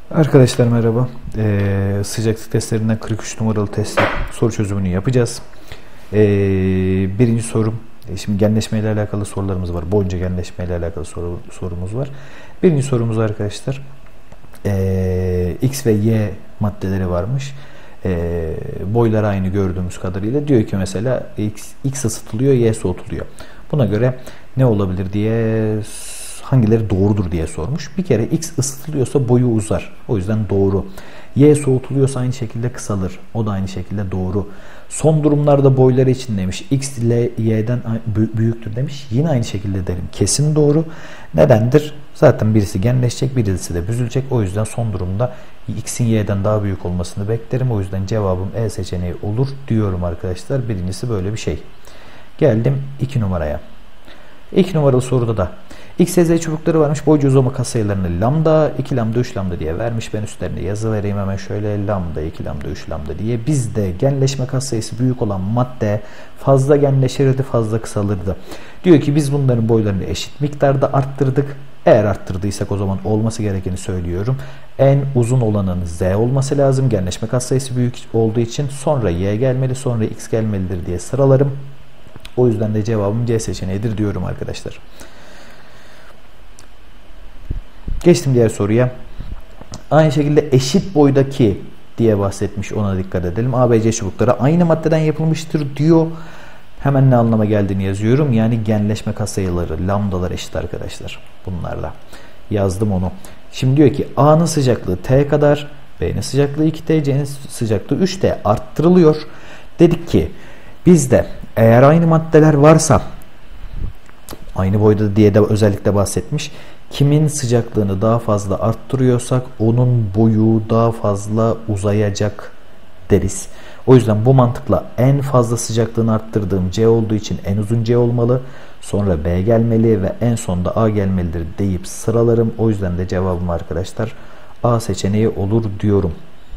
Arkadaşlar merhaba. Sıcaklık testlerinden 43 numaralı test soru çözümünü yapacağız. Birinci sorum, şimdi genleşme ile alakalı sorularımız var. Boyunca genleşme ile alakalı sorumuz var. Birinci sorumuz arkadaşlar, X ve Y maddeleri varmış. Boyları aynı gördüğümüz kadarıyla. Diyor ki mesela X ısıtılıyor, Y soğutuluyor. Buna göre ne olabilir diye, hangileri doğrudur diye sormuş. Bir kere X ısıtılıyorsa boyu uzar. O yüzden doğru. Y soğutuluyorsa aynı şekilde kısalır. O da aynı şekilde doğru. Son durumlarda boyları için demiş. X ile Y'den büyüktür demiş. Yine aynı şekilde derim. Kesin doğru. Nedendir? Zaten birisi genleşecek, birisi de büzülecek. O yüzden son durumda X'in Y'den daha büyük olmasını beklerim. O yüzden cevabım E seçeneği olur diyorum arkadaşlar. Birincisi böyle bir şey. Geldim 2 numaraya. 2 numaralı soruda da X ve Z çubukları varmış. Boyca uzama katsayılarını lambda, 2 lambda, 3 lambda diye vermiş. Ben üstlerine yazı vereyim hemen şöyle, lambda, 2 lambda, 3 lambda diye. Bizde genleşme katsayısı büyük olan madde fazla genleşirdi, fazla kısalırdı. Diyor ki biz bunların boylarını eşit miktarda arttırdık. Eğer arttırdıysak o zaman olması gerekeni söylüyorum. En uzun olanın Z olması lazım. Genleşme katsayısı büyük olduğu için sonra Y gelmeli, sonra X gelmelidir diye sıralarım. O yüzden de cevabım C seçeneğidir diyorum arkadaşlar. Geçtim diğer soruya. Aynı şekilde eşit boydaki diye bahsetmiş, ona dikkat edelim. ABC çubukları aynı maddeden yapılmıştır diyor. Hemen ne anlama geldiğini yazıyorum. Yani genleşme katsayıları, lambdalar eşit arkadaşlar. Bunlarla yazdım onu. Şimdi diyor ki A'nın sıcaklığı T kadar, B'nin sıcaklığı 2T, C'nin sıcaklığı 3T arttırılıyor. Dedik ki bizde eğer aynı maddeler varsa, aynı boyda diye de özellikle bahsetmiş, kimin sıcaklığını daha fazla arttırıyorsak onun boyu daha fazla uzayacak deriz. O yüzden bu mantıkla en fazla sıcaklığını arttırdığım C olduğu için en uzun C olmalı. Sonra B gelmeli ve en sonda A gelmelidir deyip sıralarım. O yüzden de cevabım arkadaşlar A seçeneği olur diyorum.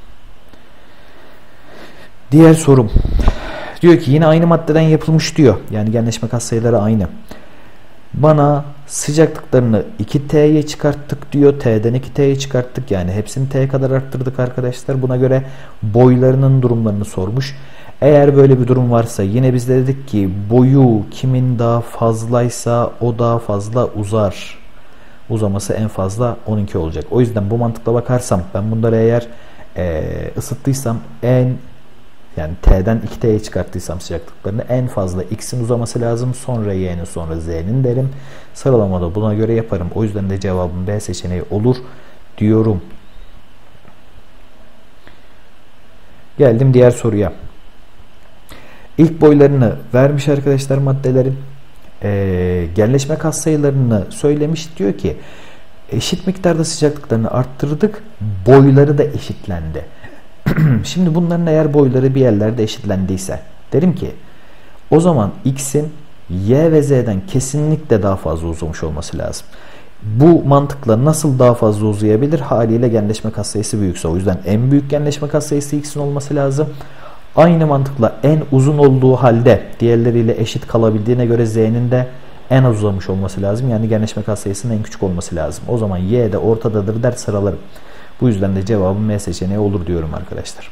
Diğer sorum. Diyor ki yine aynı maddeden yapılmış diyor. Yani genleşme katsayıları aynı. Bana sıcaklıklarını 2T'ye çıkarttık diyor. T'den 2T'ye çıkarttık. Yani hepsini T kadar arttırdık arkadaşlar. Buna göre boylarının durumlarını sormuş. Eğer böyle bir durum varsa yine biz de dedik ki boyu kimin daha fazlaysa o daha fazla uzar. Uzaması en fazla onunki olacak. O yüzden bu mantıkla bakarsam ben bunları eğer ısıttıysam yani T'den 2T'ye çıkarttıysam sıcaklıklarını en fazla X'in uzaması lazım. Sonra Y'nin, sonra Z'nin derim. Sıralamada buna göre yaparım. O yüzden de cevabım B seçeneği olur diyorum. Geldim diğer soruya. İlk boylarını vermiş arkadaşlar maddelerin. Genleşme katsayılarını söylemiş. Diyor ki eşit miktarda sıcaklıklarını arttırdık. Boyları da eşitlendi. Şimdi bunların eğer boyları bir yerlerde eşitlendiyse derim ki o zaman X'in Y ve Z'den kesinlikle daha fazla uzamış olması lazım. Bu mantıkla nasıl daha fazla uzayabilir? Haliyle genleşme katsayısı büyükse. O yüzden en büyük genleşme katsayısı X'in olması lazım. Aynı mantıkla en uzun olduğu halde diğerleriyle eşit kalabildiğine göre Z'nin de en az uzamış olması lazım. Yani genleşme katsayısının en küçük olması lazım. O zaman Y de ortadadır der sıralarım. Bu yüzden de cevabım M seçeneği olur diyorum arkadaşlar.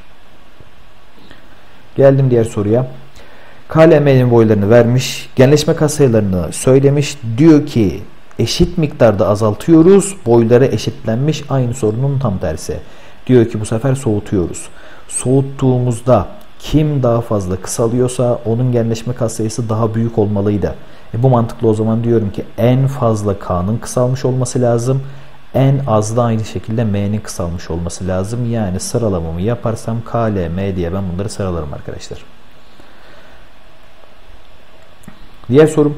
Geldim diğer soruya. KLM'nin boylarını vermiş. Genleşme katsayılarını söylemiş. Diyor ki eşit miktarda azaltıyoruz. Boyları eşitlenmiş. Aynı sorunun tam tersi. Diyor ki bu sefer soğutuyoruz. Soğuttuğumuzda kim daha fazla kısalıyorsa onun genleşme katsayısı daha büyük olmalıydı. Bu mantıkla o zaman diyorum ki en fazla K'nın kısalmış olması lazım. En az da aynı şekilde M'nin kısalmış olması lazım. Yani sıralamamı yaparsam K, L, M diye ben bunları sıralarım arkadaşlar. Diğer sorum.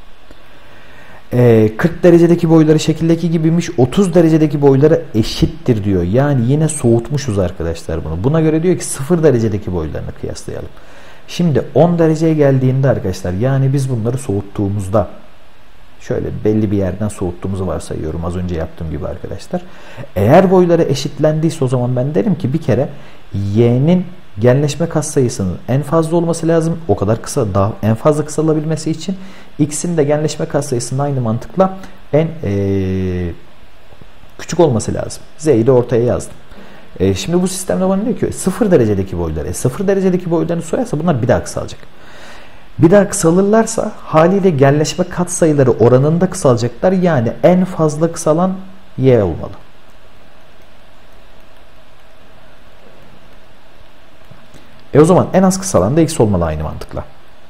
40 derecedeki boyları şekildeki gibiymiş. 30 derecedeki boyları eşittir diyor. Yani yine soğutmuşuz arkadaşlar bunu. Buna göre diyor ki 0 derecedeki boylarını kıyaslayalım. Şimdi 10 dereceye geldiğinde arkadaşlar, yani biz bunları soğuttuğumuzda şöyle belli bir yerden soğuttuğumuzu varsayıyorum az önce yaptığım gibi arkadaşlar. Eğer boyları eşitlendiyse o zaman ben derim ki bir kere Y'nin genleşme katsayısının en fazla olması lazım. O kadar kısa, daha en fazla kısalabilmesi için X'in de genleşme katsayısının aynı mantıkla en küçük olması lazım. Z'yi de ortaya yazdım. Şimdi bu sistemde bana diyor ki 0 derecedeki boyları. 0 derecedeki boylarını soyarsa bunlar bir daha kısalacak. Bir daha kısalırlarsa haliyle genleşme katsayıları oranında kısalacaklar. Yani en fazla kısalan Y olmalı. O zaman en az kısalan da X olmalı aynı mantıkla.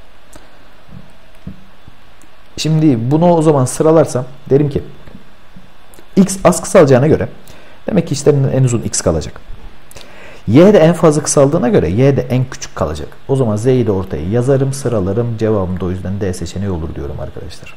Şimdi bunu o zaman sıralarsam derim ki X az kısalacağına göre demek ki işlerinden en uzun X kalacak. Y de en fazla kısaldığına göre Y de en küçük kalacak. O zaman Z'yi de ortaya yazarım, sıralarım. Cevabım da o yüzden D seçeneği olur diyorum arkadaşlar.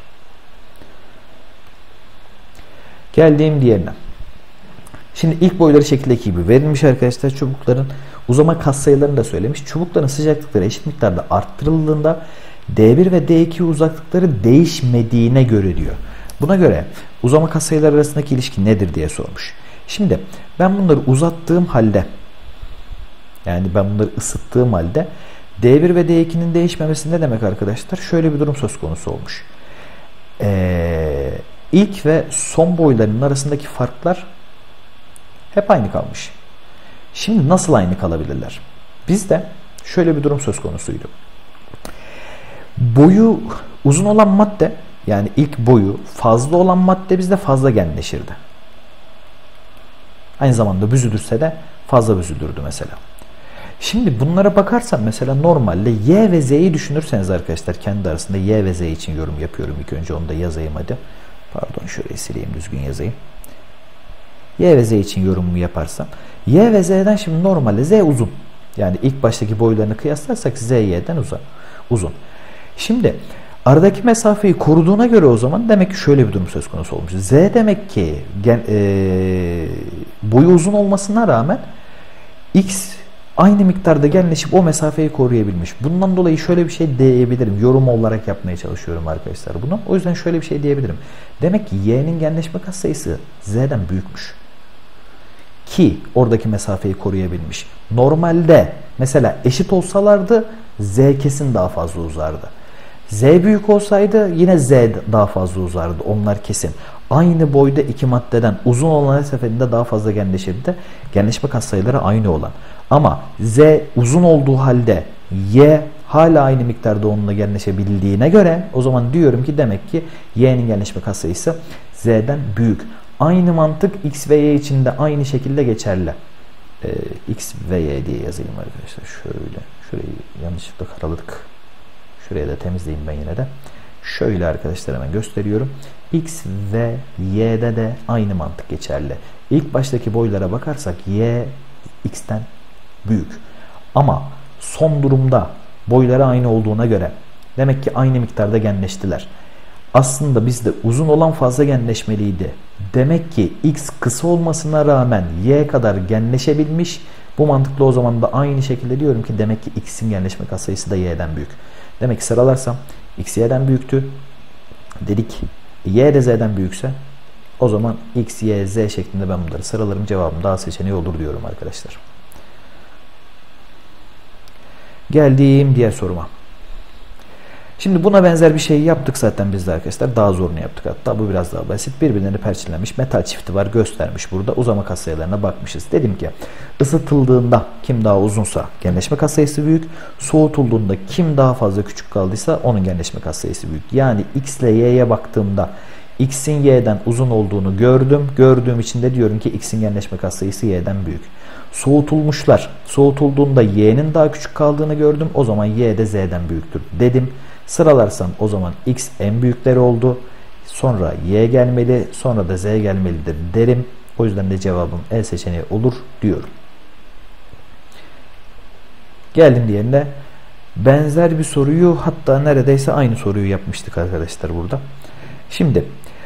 Geldiğim diğerine. Şimdi ilk boyları şekildeki gibi verilmiş arkadaşlar. Çubukların uzama katsayılarını da söylemiş. Çubukların sıcaklıkları eşit miktarda arttırıldığında D1 ve D2 uzaklıkları değişmediğine göre diyor. Buna göre uzama katsayıları arasındaki ilişki nedir diye sormuş. Şimdi ben bunları uzattığım halde, yani ben bunları ısıttığım halde D1 ve D2'nin değişmemesi ne demek arkadaşlar? Şöyle bir durum söz konusu olmuş. İlk ve son boylarının arasındaki farklar hep aynı kalmış. Şimdi nasıl aynı kalabilirler? Bizde şöyle bir durum söz konusuydu. Boyu uzun olan madde, yani ilk boyu fazla olan madde bizde fazla genleşirdi. Aynı zamanda büzülürse de fazla büzülürdü mesela. Şimdi bunlara bakarsan mesela normalde Y ve Z'yi düşünürseniz arkadaşlar, kendi arasında Y ve Z için yorum yapıyorum. İlk önce onu da yazayım hadi. Pardon, şurayı sileyim, düzgün yazayım. Y ve Z için yorumumu yaparsam Y ve Z'den şimdi normalde Z uzun. Yani ilk baştaki boylarını kıyaslarsak Z Y'den uzun. Şimdi aradaki mesafeyi koruduğuna göre o zaman demek ki şöyle bir durum söz konusu olmuş. Z demek ki boyu uzun olmasına rağmen X aynı miktarda genleşip o mesafeyi koruyabilmiş. Bundan dolayı şöyle bir şey diyebilirim. Yorum olarak yapmaya çalışıyorum arkadaşlar bunu. O yüzden şöyle bir şey diyebilirim. Demek ki Y'nin genleşme katsayısı Z'den büyükmüş. Ki oradaki mesafeyi koruyabilmiş. Normalde mesela eşit olsalardı Z kesin daha fazla uzardı. Z büyük olsaydı yine Z daha fazla uzardı. Onlar kesin. Aynı boyda iki maddeden uzun olan her seferinde daha fazla genleşirdi. Genleşme katsayıları aynı olan. Ama Z uzun olduğu halde Y hala aynı miktarda onunla genleşebildiğine göre o zaman diyorum ki demek ki Y'nin genleşme katsayısı Z'den büyük. Aynı mantık X ve Y için de aynı şekilde geçerli. X ve Y diye yazayım arkadaşlar. Şurayı yanlışlıkla karaladık. Şuraya da temizleyeyim ben yine de. Şöyle arkadaşlar hemen gösteriyorum. X ve Y'de de aynı mantık geçerli. İlk baştaki boylara bakarsak Y X'ten büyük. Ama son durumda boyları aynı olduğuna göre demek ki aynı miktarda genleştiler. Aslında bizde uzun olan fazla genleşmeliydi. Demek ki X kısa olmasına rağmen Y kadar genleşebilmiş. Bu mantıkla o zaman da aynı şekilde diyorum ki demek ki X'in genleşme katsayısı da Y'den büyük. Demek ki sıralarsam X Y'den büyüktü. Dedik Y de Z'den büyükse o zaman X, Y, Z şeklinde ben bunları sıralarım. Cevabım daha seçeneği olur diyorum arkadaşlar. Geldiğim diğer soruma. Şimdi buna benzer bir şey yaptık zaten biz de arkadaşlar. Daha zorunu yaptık hatta. Bu biraz daha basit. Birbirlerini perçinlenmiş metal çifti var. Göstermiş burada. Uzama katsayılarına bakmışız. Dedim ki ısıtıldığında kim daha uzunsa genleşme katsayısı büyük. Soğutulduğunda kim daha fazla küçük kaldıysa onun genleşme katsayısı büyük. Yani X ile Y'ye baktığımda X'in Y'den uzun olduğunu gördüm. Gördüğüm için de diyorum ki X'in genleşme katsayısı Y'den büyük. Soğutulmuşlar. Soğutulduğunda Y'nin daha küçük kaldığını gördüm. O zaman Y de Z'den büyüktür dedim. Sıralarsam o zaman X en büyükleri oldu. Sonra Y gelmeli. Sonra da Z gelmelidir derim. O yüzden de cevabım E seçeneği olur diyorum. Geldim diğerine. Benzer bir soruyu, hatta neredeyse aynı soruyu yapmıştık arkadaşlar burada. Şimdi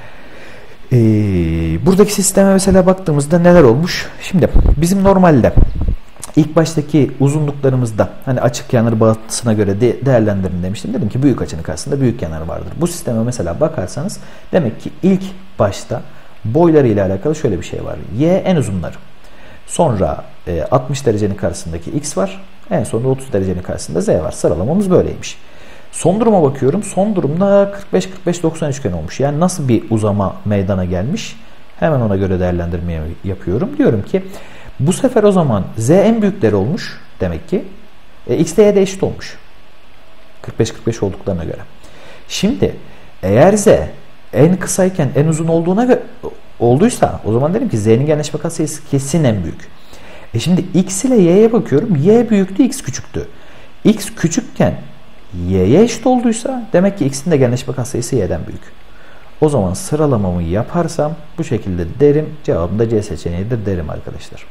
buradaki sisteme mesela baktığımızda neler olmuş? Şimdi bizim normalde ilk baştaki uzunluklarımızda hani açık kenar bağıntısına göre değerlendirin demiştim. Dedim ki büyük açının karşısında büyük kenar vardır. Bu sisteme mesela bakarsanız demek ki ilk başta boyları ile alakalı şöyle bir şey var. Y en uzunları. Sonra 60 derecenin karşısındaki X var. En sonunda 30 derecenin karşısında Z var. Sıralamamız böyleymiş. Son duruma bakıyorum. Son durumda 45-45-90 üçgen olmuş. Yani nasıl bir uzama meydana gelmiş? Hemen ona göre değerlendirme yapıyorum. Diyorum ki bu sefer o zaman z en büyükleri olmuş demek ki. X ile y de eşit olmuş. 45-45 olduklarına göre. Şimdi eğer z en kısayken en uzun olduysa o zaman derim ki z'nin genleşme katsayısı kesin en büyük. Şimdi x ile y'ye bakıyorum. Y büyüktü, x küçüktü. X küçükken y'ye eşit olduysa demek ki x'in de genleşme katsayısı y'den büyük. O zaman sıralamamı yaparsam bu şekilde derim. Cevabım da C seçeneğidir derim arkadaşlar.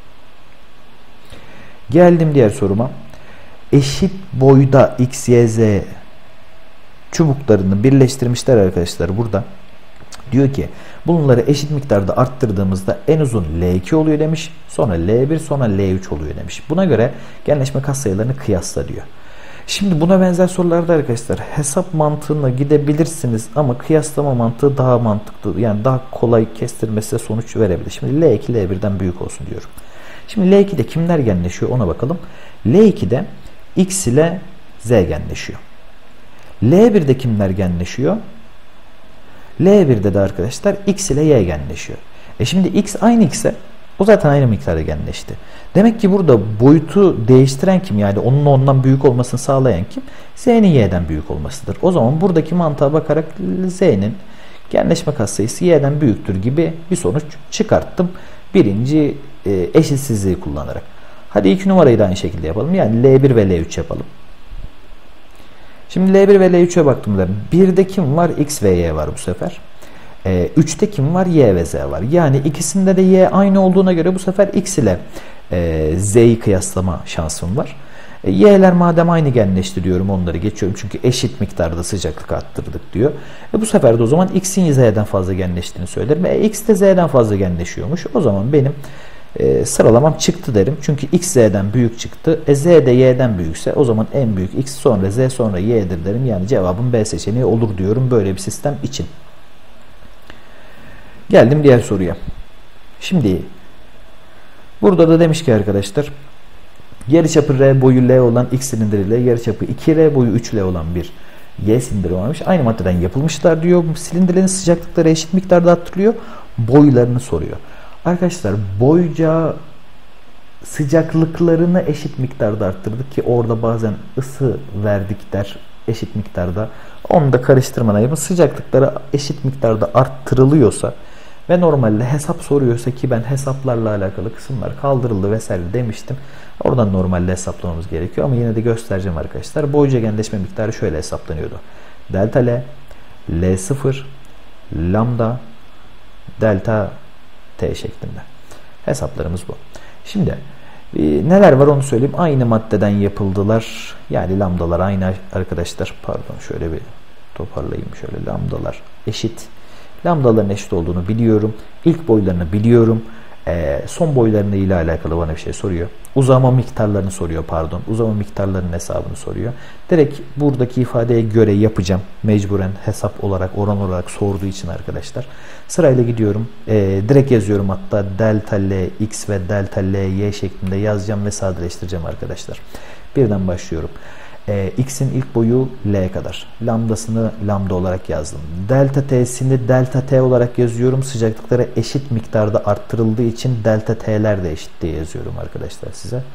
Geldim diğer soruma. Eşit boyda x, y, z çubuklarını birleştirmişler arkadaşlar burada. Diyor ki bunları eşit miktarda arttırdığımızda en uzun L2 oluyor demiş. Sonra L1 sonra L3 oluyor demiş. Buna göre genleşme katsayılarını kıyasla diyor. Şimdi buna benzer sorularda arkadaşlar hesap mantığına gidebilirsiniz ama kıyaslama mantığı daha mantıklı. Yani daha kolay kestirmesi sonuç verebilir. Şimdi L2 L1'den büyük olsun diyorum. Şimdi L2'de kimler genleşiyor ona bakalım. L2'de X ile Z genleşiyor. L1'de kimler genleşiyor? L1'de de arkadaşlar X ile Y genleşiyor. Şimdi X aynı X'e o zaten aynı miktarda genleşti. Demek ki burada boyutu değiştiren kim? Yani onun ondan büyük olmasını sağlayan kim? Z'nin Y'den büyük olmasıdır. O zaman buradaki mantığa bakarak Z'nin genleşme katsayısı Y'den büyüktür gibi bir sonuç çıkarttım. Birinci eşitsizliği kullanarak. Hadi 2 numarayı da aynı şekilde yapalım. Yani L1 ve L3 yapalım. Şimdi L1 ve L3'e baktığımda 1'de kim var? X ve Y var bu sefer. 3'te kim var? Y ve Z var. Yani ikisinde de Y aynı olduğuna göre bu sefer X ile Z'yi kıyaslama şansım var. Y'ler madem aynı genleşti diyorum onları geçiyorum. Çünkü eşit miktarda sıcaklık arttırdık diyor. Bu sefer de o zaman X'in Z'den fazla genleştiğini söylerim. X de Z'den fazla genleşiyormuş. O zaman benim sıralamam çıktı derim. Çünkü X Z'den büyük çıktı. Z de Y'den büyükse o zaman en büyük X sonra Z sonra Y'dir derim. Yani cevabım B seçeneği olur diyorum böyle bir sistem için. Geldim diğer soruya. Şimdi burada da demiş ki arkadaşlar yarıçapı R boyu L olan X silindiriyle yarıçapı 2R boyu 3L olan bir Y silindiri varmış. Aynı maddeden yapılmışlar diyor. Bu silindirlerin sıcaklıkları eşit miktarda arttırılıyor. Boylarını soruyor. Arkadaşlar boyca sıcaklıklarını eşit miktarda arttırdık ki orada bazen ısı verdik der eşit miktarda. Onu da karıştırmadan sıcaklıkları eşit miktarda arttırılıyorsa ve normalde hesap soruyorsa ki ben hesaplarla alakalı kısımlar kaldırıldı vesaire demiştim. Oradan normalde hesaplamamız gerekiyor ama yine de göstereceğim arkadaşlar. Boyca genleşme miktarı şöyle hesaplanıyordu. Delta L, L0, lambda, delta T şeklinde. Hesaplarımız bu. Şimdi neler var onu söyleyeyim. Aynı maddeden yapıldılar. Yani lambdalar aynı arkadaşlar. Pardon şöyle bir toparlayayım. Şöyle lambdalar eşit. Lambdaların eşit olduğunu biliyorum. İlk boylarını biliyorum. Son boylarını ile alakalı bana bir şey soruyor. Uzama miktarlarını soruyor pardon. Uzama miktarlarının hesabını soruyor. Direkt buradaki ifadeye göre yapacağım. Mecburen hesap olarak oran olarak sorduğu için arkadaşlar. Sırayla gidiyorum. Direkt yazıyorum hatta delta L X ve delta L Y şeklinde yazacağım ve sadeleştireceğim arkadaşlar. Birden başlıyorum. X'in ilk boyu L kadar. Lambdasını lambda olarak yazdım. Delta T'sini delta T olarak yazıyorum. Sıcaklıkları eşit miktarda arttırıldığı için delta T'ler de eşit diye yazıyorum arkadaşlar size.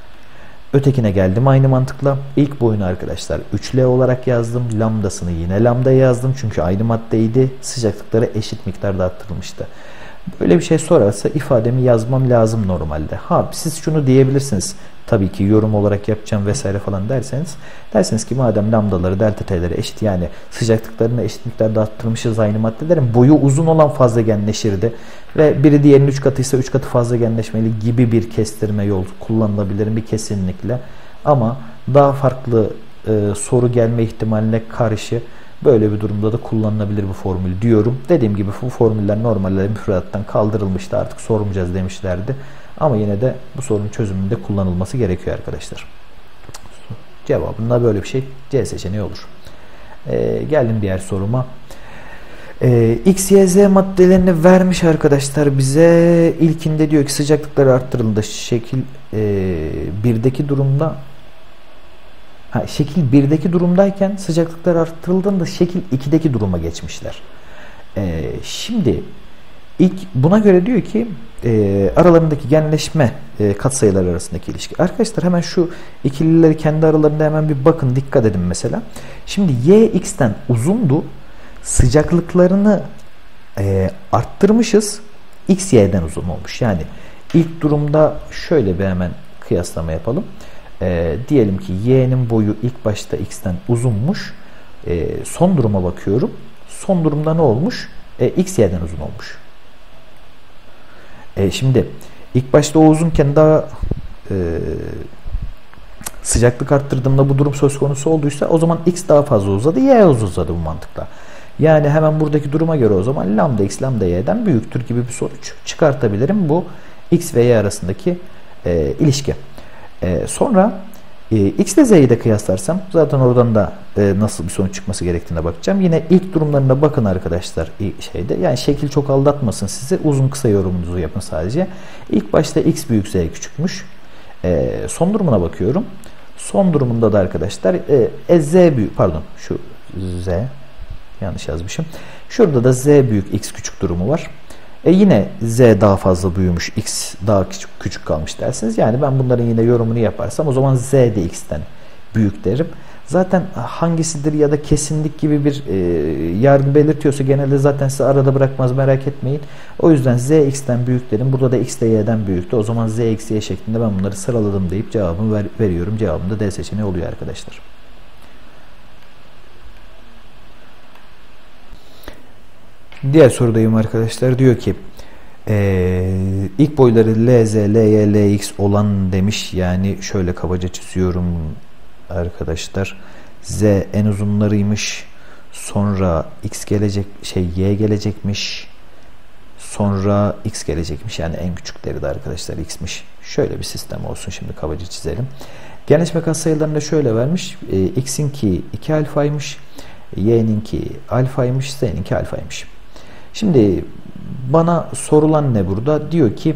Ötekine geldim aynı mantıkla. İlk boyunu arkadaşlar 3L olarak yazdım. Lambdasını yine lambda yazdım. Çünkü aynı maddeydi. Sıcaklıkları eşit miktarda arttırılmıştı. Böyle bir şey sorarsa ifademi yazmam lazım normalde. Ha siz şunu diyebilirsiniz. Tabii ki yorum olarak yapacağım vesaire falan derseniz ki madem lambdaları delta t'leri eşit yani sıcaklıklarını eşit miktarda arttırmışız aynı maddelerin boyu uzun olan fazla genleşirdi ve biri diğerinin 3 katıysa 3 katı fazla genleşmeli gibi bir kestirme yol kullanılabilir mi? Kesinlikle. Ama daha farklı soru gelme ihtimaline karşı böyle bir durumda da kullanılabilir bu formül diyorum. Dediğim gibi bu formüller normalde müfredattan kaldırılmıştı artık sormayacağız demişlerdi. Ama yine de bu sorunun çözümünde kullanılması gerekiyor arkadaşlar. Cevabında böyle bir şey C seçeneği olur. Geldim diğer soruma. X, Y, Z maddelerini vermiş arkadaşlar bize. İlkinde diyor ki sıcaklıkları arttırıldı. Şekil 1'deki durumda şekil 1'deki durumdayken sıcaklıklar arttırıldığında şekil 2'deki duruma geçmişler. Şimdi İlk buna göre diyor ki aralarındaki genleşme katsayılar arasındaki ilişki. Arkadaşlar hemen şu ikilileri kendi aralarında hemen bir bakın, dikkat edin mesela. Şimdi y x'ten uzundu. Sıcaklıklarını arttırmışız. X y'den uzun olmuş. Yani ilk durumda şöyle bir hemen kıyaslama yapalım. Diyelim ki y'nin boyu ilk başta x'ten uzunmuş. Son duruma bakıyorum. Son durumda ne olmuş? X y'den uzun olmuş. Şimdi ilk başta o uzunken daha sıcaklık arttırdığımda bu durum söz konusu olduysa o zaman x daha fazla uzadı, y uzadı bu mantıkla. Yani hemen buradaki duruma göre o zaman lambda x lambda y'den büyüktür gibi bir sonuç çıkartabilirim bu x ve y arasındaki ilişki. Sonra x ile z'yi de kıyaslarsam zaten oradan da nasıl bir sonuç çıkması gerektiğine bakacağım. Yine ilk durumlarına bakın arkadaşlar şeyde. Yani şekil çok aldatmasın sizi. Uzun kısa yorumunuzu yapın sadece. İlk başta x büyük z küçükmüş. Son durumuna bakıyorum. Son durumunda da arkadaşlar z büyük, pardon şu z yanlış yazmışım. Şurada da z büyük x küçük durumu var. Yine z daha fazla büyümüş, x daha küçük kalmış dersiniz. Yani ben bunların yine yorumunu yaparsam o zaman z de x'ten büyük derim. Zaten hangisidir ya da kesinlik gibi bir yargı belirtiyorsa genelde zaten sizi arada bırakmaz, merak etmeyin. O yüzden z x'ten büyük derim. Burada da x de y'den büyüktü. O zaman z x y şeklinde ben bunları sıraladım deyip cevabımı veriyorum. Cevabım da D seçeneği oluyor arkadaşlar. Diğer sorudayım arkadaşlar. Diyor ki ilk boyları LZ, LY, LX olan demiş. Yani şöyle kabaca çiziyorum arkadaşlar. Z en uzunlarıymış. Sonra X gelecek, Y gelecekmiş. Sonra X gelecekmiş. Yani en küçükleri de arkadaşlar X'miş. Şöyle bir sistem olsun. Şimdi kabaca çizelim. Genleşme katsayılarını da şöyle vermiş. X'inki 2 alfaymış. Y'ninki alfaymış. Z'ninki alfaymış. Şimdi bana sorulan ne burada? Diyor ki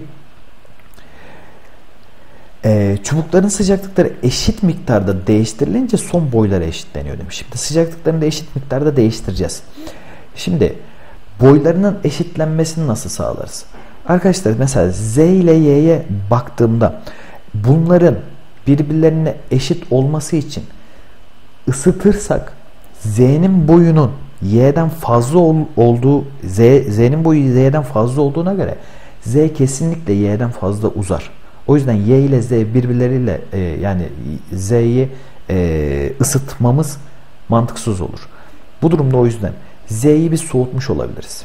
çubukların sıcaklıkları eşit miktarda değiştirilince son boyları eşitleniyor demiş. Şimdi sıcaklıklarını da eşit miktarda değiştireceğiz. Şimdi boylarının eşitlenmesini nasıl sağlarız? Arkadaşlar mesela Z ile Y'ye baktığımda bunların birbirlerine eşit olması için ısıtırsak Z'nin boyunun Y'den fazla olduğu, Z'nin boyu Z'den fazla olduğuna göre Z kesinlikle Y'den fazla uzar. O yüzden Y ile Z birbirleriyle yani Z'yi ısıtmamız mantıksız olur. Bu durumda o yüzden Z'yi biz soğutmuş olabiliriz.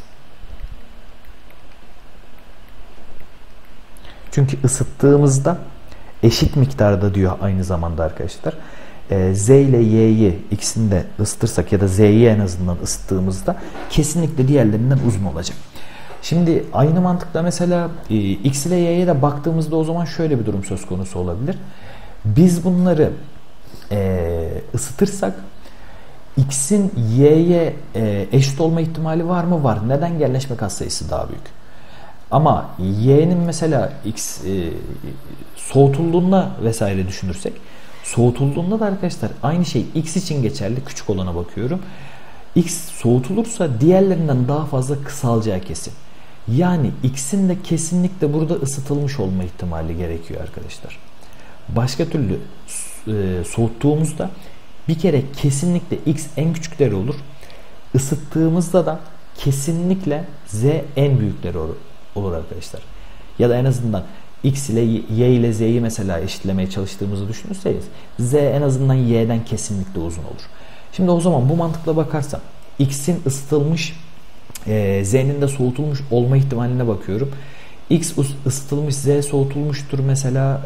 Çünkü ısıttığımızda eşit miktarda diyor aynı zamanda arkadaşlar. Z ile Y'yi ikisini de ısıtırsak ya da Z'yi en azından ısıttığımızda kesinlikle diğerlerinden uzun olacak. Şimdi aynı mantıkla mesela X ile Y'ye de baktığımızda o zaman şöyle bir durum söz konusu olabilir. Biz bunları ısıtırsak X'in Y'ye eşit olma ihtimali var mı? Var. Neden? Genleşme katsayısı daha büyük. Ama Y'nin mesela X soğutulduğunda vesaire düşünürsek, soğutulduğunda da arkadaşlar aynı şey X için geçerli. Küçük olana bakıyorum. X soğutulursa diğerlerinden daha fazla kısalacağı kesin. Yani X'in de kesinlikle burada ısıtılmış olma ihtimali gerekiyor arkadaşlar. Başka türlü soğuttuğumuzda bir kere kesinlikle X en küçükleri olur. Isıttığımızda da kesinlikle Z en büyükleri olur arkadaşlar. Ya da en azından X ile Y ile Z'yi mesela eşitlemeye çalıştığımızı düşünürseniz Z en azından Y'den kesinlikle uzun olur. Şimdi o zaman bu mantıkla bakarsam X'in ısıtılmış Z'nin de soğutulmuş olma ihtimaline bakıyorum. X ısıtılmış, Z soğutulmuştur mesela.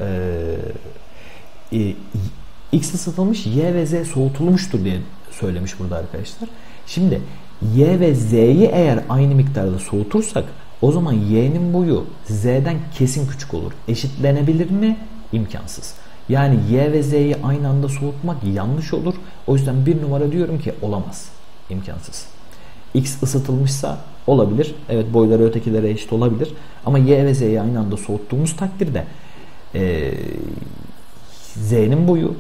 X ısıtılmış, Y ve Z soğutulmuştur diye söylemiş burada arkadaşlar. Şimdi Y ve Z'yi eğer aynı miktarda soğutursak o zaman Y'nin boyu Z'den kesin küçük olur. Eşitlenebilir mi? İmkansız. Yani Y ve Z'yi aynı anda soğutmak yanlış olur. O yüzden bir numara diyorum ki olamaz. İmkansız. X ısıtılmışsa olabilir. Evet, boyları ötekilere eşit olabilir. Ama Y ve Z'yi aynı anda soğuttuğumuz takdirde Z'nin boyu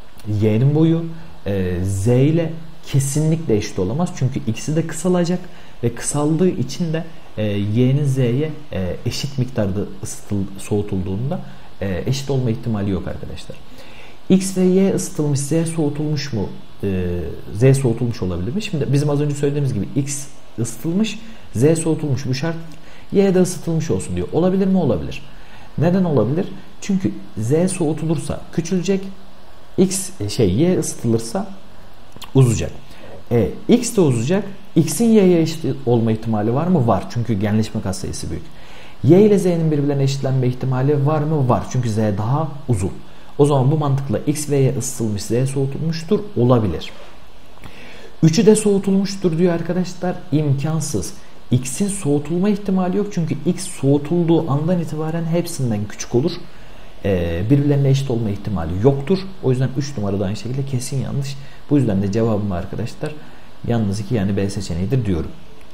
Y'nin boyu Z ile kesinlikle eşit olamaz. Çünkü ikisi de kısalacak ve kısaldığı için de y'nin z'ye eşit miktarda soğutulduğunda eşit olma ihtimali yok arkadaşlar. X ve y ısıtılmış, z soğutulmuş mu? Z soğutulmuş olabilir mi? Şimdi bizim az önce söylediğimiz gibi X ısıtılmış, Z soğutulmuş, bu şart. Y de ısıtılmış olsun diyor. Olabilir mi? Olabilir. Neden olabilir? Çünkü Z soğutulursa küçülecek, Y ısıtılırsa uzayacak. X de uzayacak. X'in Y'ye eşit olma ihtimali var mı? Var. Çünkü genleşme katsayısı büyük. Y ile Z'nin birbirlerine eşitlenme ihtimali var mı? Var. Çünkü Z daha uzun. O zaman bu mantıkla X ve Y ısıtılmış, Z soğutulmuştur. Olabilir. Üçü de soğutulmuştur diyor arkadaşlar. İmkansız. X'in soğutulma ihtimali yok. Çünkü X soğutulduğu andan itibaren hepsinden küçük olur. Birbirlerine eşit olma ihtimali yoktur. O yüzden 3 numarada aynı şekilde kesin yanlış. Bu yüzden de cevabım arkadaşlar yalnız 2 yani B seçeneğidir diyorum.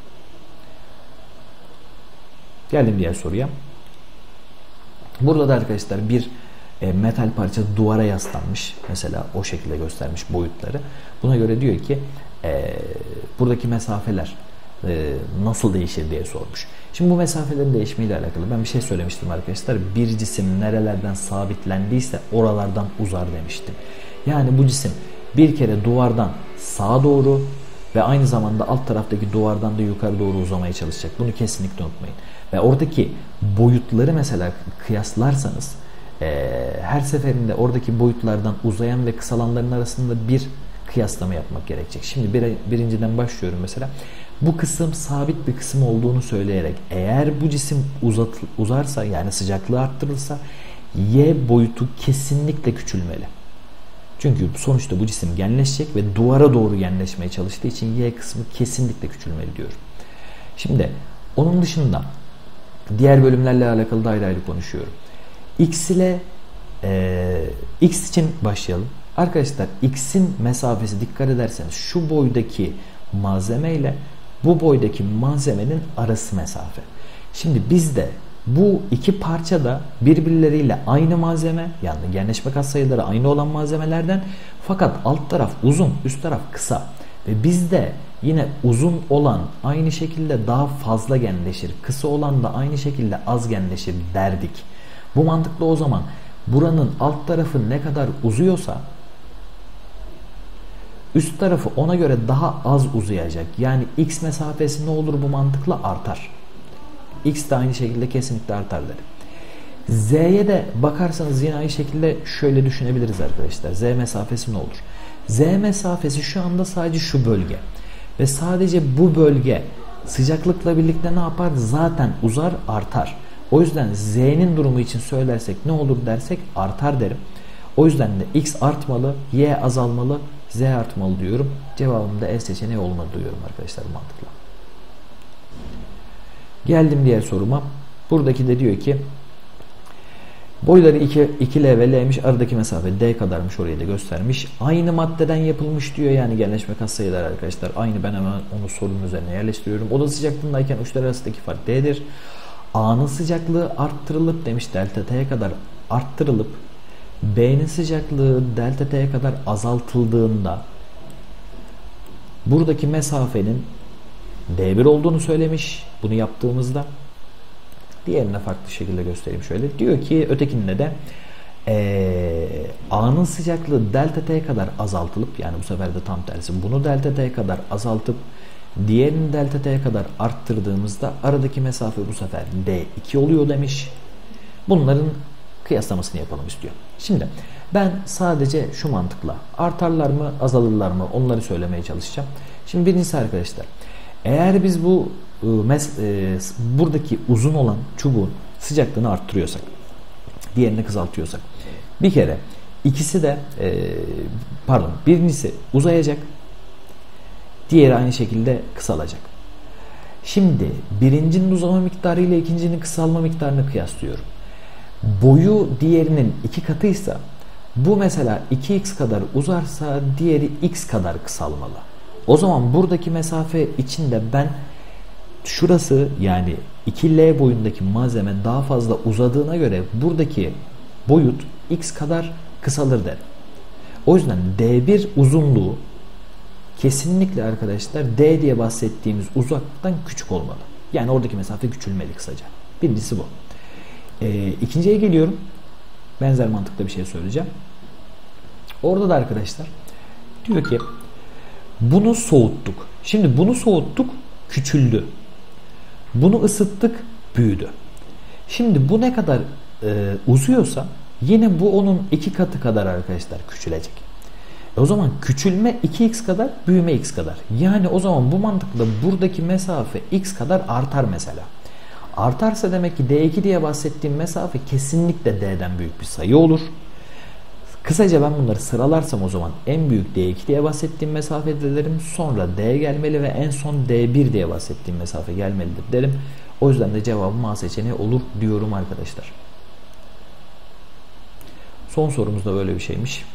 Geldim diğer soruya. Burada da arkadaşlar bir metal parça duvara yaslanmış. Mesela o şekilde göstermiş boyutları. Buna göre diyor ki buradaki mesafeler nasıl değişir diye sormuş. Şimdi bu mesafelerin değişimiyle alakalı ben bir şey söylemiştim arkadaşlar. Bir cisim nerelerden sabitlendiyse oralardan uzar demiştim. Yani bu cisim bir kere duvardan sağa doğru ve aynı zamanda alt taraftaki duvardan da yukarı doğru uzamaya çalışacak. Bunu kesinlikle unutmayın. Ve oradaki boyutları mesela kıyaslarsanız her seferinde oradaki boyutlardan uzayan ve kısalanların arasında bir kıyaslama yapmak gerekecek. Şimdi birinciden başlıyorum mesela. Bu kısım sabit bir kısım olduğunu söyleyerek eğer bu cisim uzarsa yani sıcaklığı arttırılsa y boyutu kesinlikle küçülmeli. Çünkü sonuçta bu cisim genleşecek ve duvara doğru genleşmeye çalıştığı için y kısmı kesinlikle küçülmeli diyorum. Şimdi onun dışında diğer bölümlerle alakalı da ayrı ayrı konuşuyorum. X için başlayalım. Arkadaşlar X'in mesafesi dikkat ederseniz şu boydaki malzeme ile bu boydaki malzemenin arası mesafe. Şimdi bizde bu iki parça da birbirleriyle aynı malzeme yani genleşme katsayıları aynı olan malzemelerden fakat alt taraf uzun üst taraf kısa ve bizde yine uzun olan aynı şekilde daha fazla genleşir, kısa olan da aynı şekilde az genleşir derdik. Bu mantıkla o zaman buranın alt tarafı ne kadar uzuyorsa üst tarafı ona göre daha az uzayacak. Yani X mesafesi ne olur bu mantıkla? Artar. X de aynı şekilde kesinlikle artar derim. Z'ye de bakarsanız yine aynı şekilde şöyle düşünebiliriz arkadaşlar. Z mesafesi ne olur? Z mesafesi şu anda sadece şu bölge. Ve sadece bu bölge sıcaklıkla birlikte ne yapar? Zaten uzar, artar. O yüzden Z'nin durumu için söylersek ne olur dersek artar derim. O yüzden de X artmalı, Y azalmalı, Z artmalı diyorum. Cevabım da E seçeneği olmalı diyorum arkadaşlar mantıkla. Geldim diğer soruma. Buradaki de diyor ki boyları 2L ve L'miş, aradaki mesafe D kadarmış, orayı da göstermiş. Aynı maddeden yapılmış diyor, yani genleşme katsayıları arkadaşlar aynı. Ben hemen onu sorunun üzerine yerleştiriyorum. Oda sıcaklığındayken uçlar arasındaki fark D'dir. A'nın sıcaklığı arttırılıp demiş delta T'ye kadar arttırılıp B'nin sıcaklığı delta T'ye kadar azaltıldığında buradaki mesafenin D1 olduğunu söylemiş. Bunu yaptığımızda diğerine farklı şekilde göstereyim şöyle. Diyor ki ötekinde de A'nın sıcaklığı delta T'ye kadar azaltılıp, yani bu sefer de tam tersi, bunu delta T'ye kadar azaltıp diğerini delta T'ye kadar arttırdığımızda aradaki mesafe bu sefer D2 oluyor demiş. Bunların kıyaslamasını yapalım istiyor. Şimdi ben sadece şu mantıkla artarlar mı azalırlar mı onları söylemeye çalışacağım. Şimdi birincisi arkadaşlar, eğer biz bu buradaki uzun olan çubuğun sıcaklığını arttırıyorsak, diğerini kısaltıyorsak, bir kere ikisi de birincisi uzayacak, diğeri aynı şekilde kısalacak. Şimdi birincinin uzama miktarı ile ikincinin kısalma miktarını kıyaslıyorum. Boyu diğerinin 2 katıysa bu mesela 2x kadar uzarsa diğeri x kadar kısalmalı. O zaman buradaki mesafe içinde ben şurası, yani 2L boyundaki malzeme daha fazla uzadığına göre buradaki boyut x kadar kısalır derim. O yüzden D1 uzunluğu kesinlikle arkadaşlar D diye bahsettiğimiz uzaklıktan küçük olmalı. Yani oradaki mesafe küçülmeli kısaca. Birincisi bu. İkinciye geliyorum. Benzer mantıkla bir şey söyleyeceğim. Orada da arkadaşlar diyor ki bunu soğuttuk. Şimdi bunu soğuttuk, küçüldü. Bunu ısıttık, büyüdü. Şimdi bu ne kadar uzuyorsa yine bu onun 2 katı kadar arkadaşlar küçülecek. O zaman küçülme 2x kadar, büyüme x kadar. Yani o zaman bu mantıkla buradaki mesafe x kadar artar mesela. Artarsa demek ki D2 diye bahsettiğim mesafe kesinlikle D'den büyük bir sayı olur. Kısaca ben bunları sıralarsam o zaman en büyük D2 diye bahsettiğim mesafedir derim. Sonra D gelmeli ve en son D1 diye bahsettiğim mesafe gelmelidir derim. O yüzden de cevabım A seçeneği olur diyorum arkadaşlar. Son sorumuz da böyle bir şeymiş.